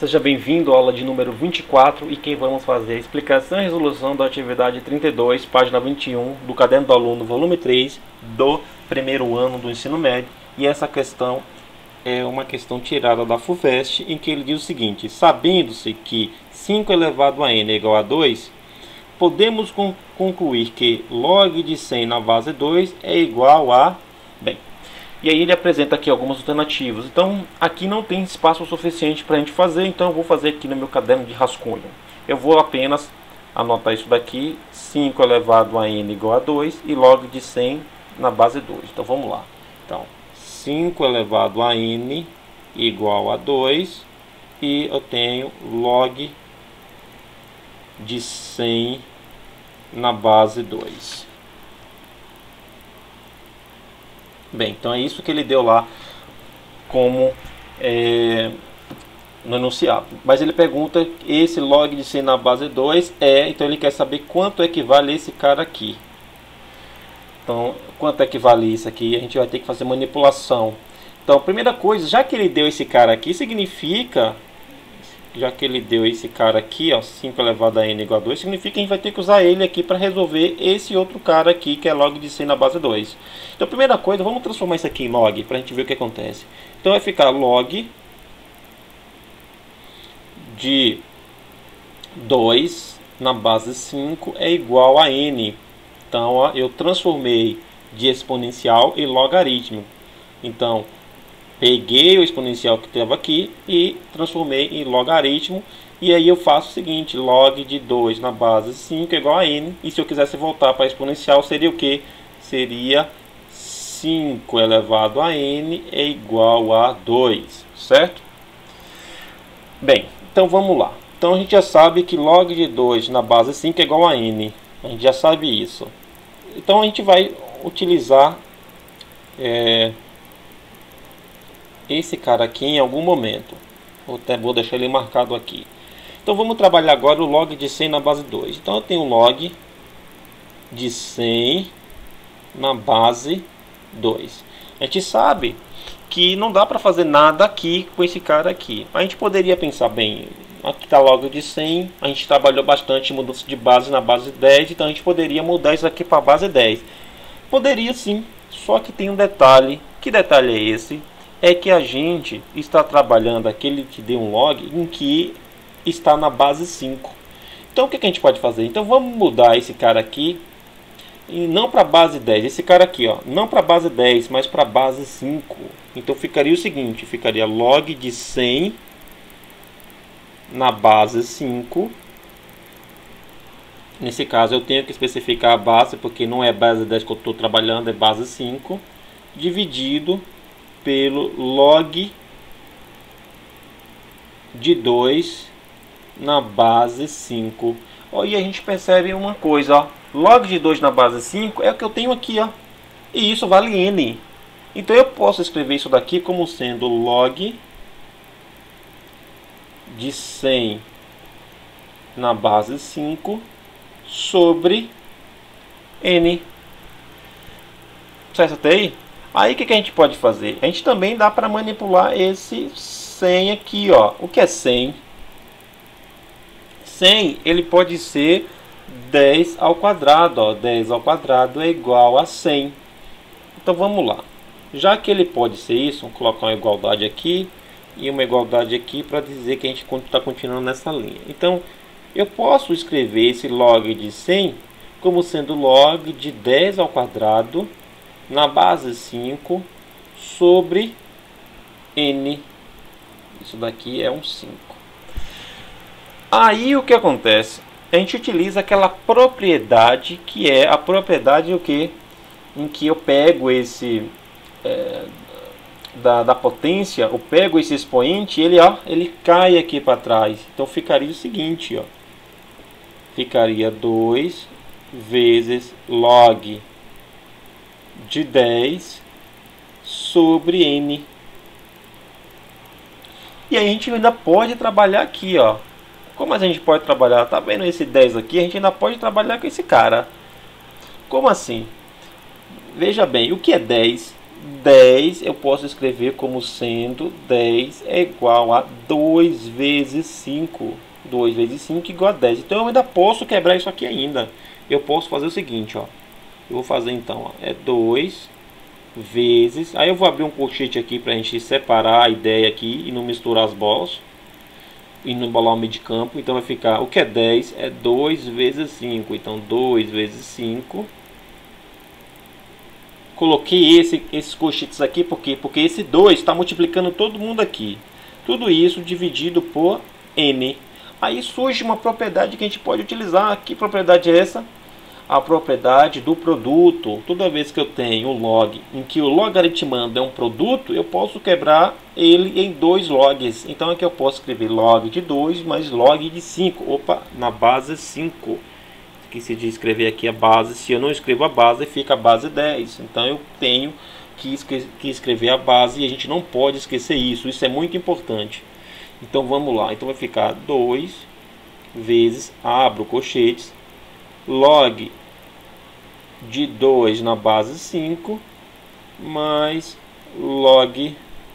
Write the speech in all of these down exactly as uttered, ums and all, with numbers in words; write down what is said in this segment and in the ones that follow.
Seja bem-vindo à aula de número vinte e quatro e quem vamos fazer a explicação e resolução da atividade trinta e dois, página vinte e um, do Caderno do Aluno, volume três, do primeiro ano do ensino médio. E essa questão é uma questão tirada da FUVEST, em que ele diz o seguinte: sabendo-se que cinco elevado a n é igual a dois, podemos con concluir que log de cem na base dois é igual a... Bem, e aí ele apresenta aqui algumas alternativas. Então aqui não tem espaço suficiente para a gente fazer, então eu vou fazer aqui no meu caderno de rascunho. Eu vou apenas anotar isso daqui: cinco elevado a n igual a dois e log de cem na base dois. Então vamos lá. Então cinco elevado a n igual a dois e eu tenho log de cem na base dois. Bem, então é isso que ele deu lá como é, no enunciado. Mas ele pergunta, esse log de cem na base dois é, então ele quer saber quanto equivale esse cara aqui. Então, quanto equivale isso aqui? A gente vai ter que fazer manipulação. Então, primeira coisa, já que ele deu esse cara aqui, significa... Já que ele deu esse cara aqui, ó, cinco elevado a n igual a dois, significa que a gente vai ter que usar ele aqui para resolver esse outro cara aqui, que é log de cem na base dois. Então, primeira coisa, vamos transformar isso aqui em log, para a gente ver o que acontece. Então, vai ficar log de dois na base cinco é igual a n. Então, ó, eu transformei de exponencial em logaritmo. Então, peguei o exponencial que estava aqui e transformei em logaritmo. E aí eu faço o seguinte: log de dois na base cinco é igual a n. E se eu quisesse voltar para exponencial, seria o que? Seria cinco elevado a n é igual a dois, certo? Bem, então vamos lá. Então a gente já sabe que log de dois na base cinco é igual a n. A gente já sabe isso. Então a gente vai utilizar... É, esse cara aqui em algum momento. Vou, até, vou deixar ele marcado aqui. Então vamos trabalhar agora o log de cem na base dois. Então eu tenho log de cem na base dois. A gente sabe que não dá para fazer nada aqui com esse cara aqui. A gente poderia pensar, bem, aqui está log de cem. A gente trabalhou bastante mudança de base na base dez. Então a gente poderia mudar isso aqui para a base dez. Poderia sim, só que tem um detalhe. Que detalhe é esse? É que a gente está trabalhando aquele que deu um log em que está na base cinco. Então o que a gente pode fazer? Então vamos mudar esse cara aqui, e não para a base dez, esse cara aqui, ó, não para a base dez, mas para a base cinco. Então ficaria o seguinte, ficaria log de cem na base cinco. Nesse caso eu tenho que especificar a base, porque não é base dez que eu estou trabalhando, é base cinco, dividido pelo log de dois na base cinco. Ó, e a gente percebe uma coisa, ó, log de dois na base cinco é o que eu tenho aqui, ó, e isso vale n. Então eu posso escrever isso daqui como sendo log de cem na base cinco sobre n. Certo até aí? Aí o que, que a gente pode fazer? A gente também dá para manipular esse cem aqui, ó. O que é cem? cem, ele pode ser dez ao quadrado, ó. dez ao quadrado é igual a cem. Então vamos lá. Já que ele pode ser isso, vamos colocar uma igualdade aqui e uma igualdade aqui para dizer que a gente está continuando nessa linha. Então eu posso escrever esse log de cem como sendo log de dez ao quadrado na base cinco sobre n. Isso daqui é um cinco. Aí o que acontece? A gente utiliza aquela propriedade que é a propriedade o que? Em que eu pego esse é, da, da potência, eu pego esse expoente e ele, ó, ele cai aqui para trás. Então ficaria o seguinte, ó, ficaria dois vezes log de dez sobre n. E aí a gente ainda pode trabalhar aqui, ó. Como a gente pode trabalhar? Tá vendo esse dez aqui? A gente ainda pode trabalhar com esse cara. Como assim? Veja bem, o que é dez? dez eu posso escrever como sendo dez é igual a dois vezes cinco. dois vezes cinco igual a dez. Então eu ainda posso quebrar isso aqui ainda. Eu posso fazer o seguinte, ó. Eu vou fazer então, ó, é dois vezes... Aí eu vou abrir um colchete aqui para a gente separar a ideia aqui e não misturar as bolas. E não embolar o meio de campo. Então vai ficar, o que é dez é dois vezes cinco. Então dois vezes cinco. Coloquei esse, esses colchetes aqui porque, porque esse dois está multiplicando todo mundo aqui. Tudo isso dividido por n. Aí surge uma propriedade que a gente pode utilizar. Que propriedade é essa? A propriedade do produto. Toda vez que eu tenho um log em que o logaritmando é um produto, eu posso quebrar ele em dois logs. Então aqui eu posso escrever log de dois mais log de cinco. Opa, na base cinco. Esqueci de escrever aqui a base. Se eu não escrevo a base, fica a base dez. Então eu tenho que, esque que escrever a base e a gente não pode esquecer isso. Isso é muito importante. Então vamos lá. Então vai ficar dois vezes, abro colchetes, log de dois na base cinco mais log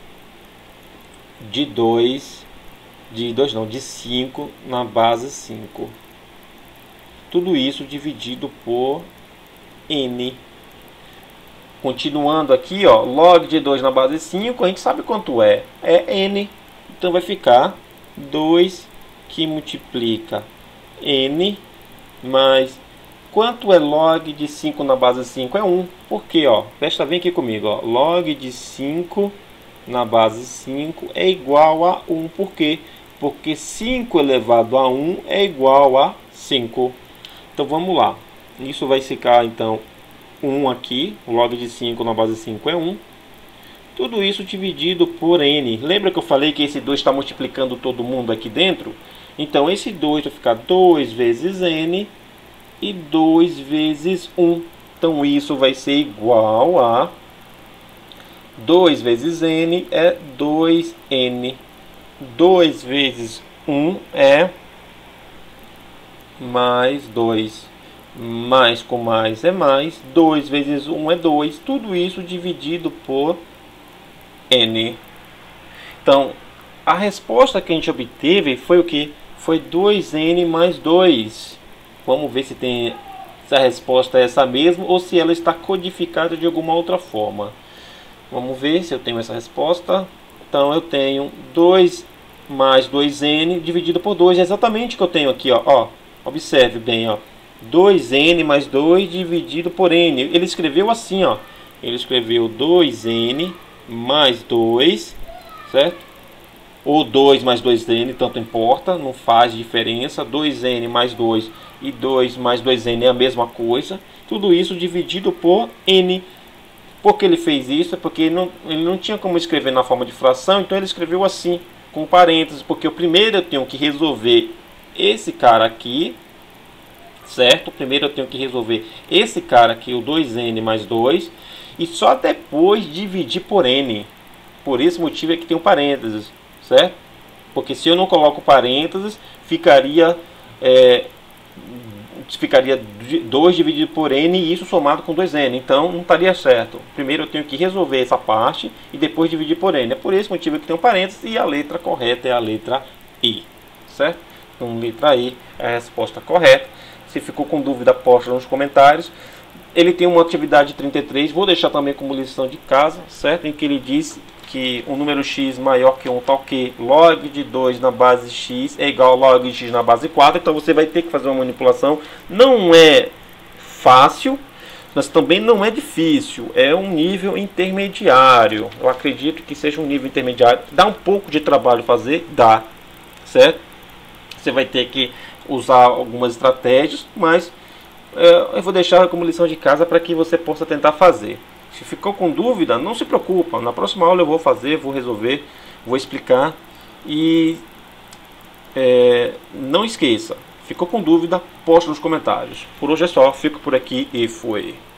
de dois de dois não, de cinco na base cinco. Tudo isso dividido por n. Continuando aqui, ó, log de dois na base cinco, a gente sabe quanto é, é n. Então vai ficar dois que multiplica n mais... Quanto é log de cinco na base cinco? É um. Por quê? Ó, presta bem aqui comigo. Ó. Log de cinco na base cinco é igual a um. Por quê? Porque cinco elevado a um é igual a cinco. Então vamos lá. Isso vai ficar então um aqui. O log de cinco na base cinco é um. Tudo isso dividido por n. Lembra que eu falei que esse dois está multiplicando todo mundo aqui dentro? Então esse dois vai ficar dois vezes n e dois vezes um. Então isso vai ser igual a dois vezes n é dois n. dois vezes um é mais dois. Mais com mais é mais. dois vezes um é dois. Tudo isso dividido por n. Então a resposta que a gente obteve foi o que? Foi dois n mais dois. Vamos ver se, tem, se a resposta é essa mesmo ou se ela está codificada de alguma outra forma. Vamos ver se eu tenho essa resposta. Então eu tenho dois mais dois n dividido por dois. É exatamente o que eu tenho aqui. Ó. Ó, observe bem. Ó. dois n mais dois dividido por n. Ele escreveu assim. Ó. Ele escreveu dois n mais dois. Certo? Ou dois mais dois n, tanto importa. Não faz diferença. dois n mais dois e dois mais dois n é a mesma coisa. Tudo isso dividido por n. Por que ele fez isso? É porque ele não, ele não tinha como escrever na forma de fração, então ele escreveu assim, com parênteses, porque o primeiro eu tenho que resolver esse cara aqui, certo? Primeiro eu tenho que resolver esse cara aqui, o dois n mais dois, e só depois dividir por n. Por esse motivo é que tem um parênteses, certo? Porque se eu não coloco parênteses, ficaria... É, ficaria dois dividido por n e isso somado com dois n. Então não estaria certo. Primeiro eu tenho que resolver essa parte e depois dividir por n. É por esse motivo que tem um parênteses e a letra correta é a letra I. Certo? Então letra I é a resposta correta. Se ficou com dúvida, posta nos comentários. Ele tem uma atividade trinta e três, vou deixar também como lição de casa, certo? Em que ele diz que um número x maior que um tal que log de dois na base x é igual a log de x na base quatro. Então você vai ter que fazer uma manipulação. Não é fácil, mas também não é difícil. É um nível intermediário. Eu acredito que seja um nível intermediário. Dá um pouco de trabalho fazer? Dá, certo? Você vai ter que usar algumas estratégias, mas é, eu vou deixar como lição de casa para que você possa tentar fazer. Se ficou com dúvida, não se preocupa. Na próxima aula eu vou fazer, vou resolver, vou explicar. E é, não esqueça, ficou com dúvida, poste nos comentários. Por hoje é só, fico por aqui e fui.